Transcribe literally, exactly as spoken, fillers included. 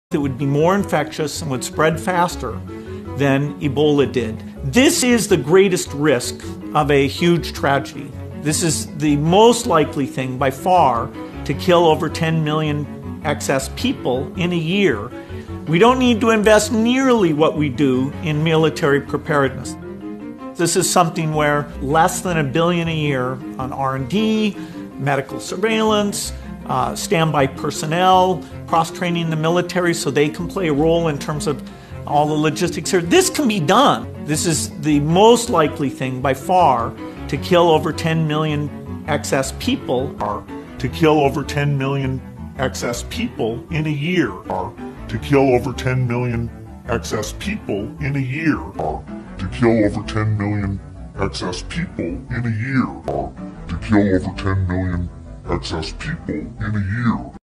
that would be more infectious and would spread faster than Ebola did. This is the greatest risk of a huge tragedy. This is the most likely thing by far to kill over ten million excess people in a year. We don't need to invest nearly what we do in military preparedness. This is something where less than a billion a year on R and D, medical surveillance, uh, standby personnel, cross-training the military so they can play a role in terms of all the logistics here. This can be done. This is the most likely thing by far to kill over ten million excess people. Or to kill over ten million excess people in a year. Or to kill over ten million excess people in a year. Or to kill over ten million excess people in a year. Or to kill over ten million excess people in a year.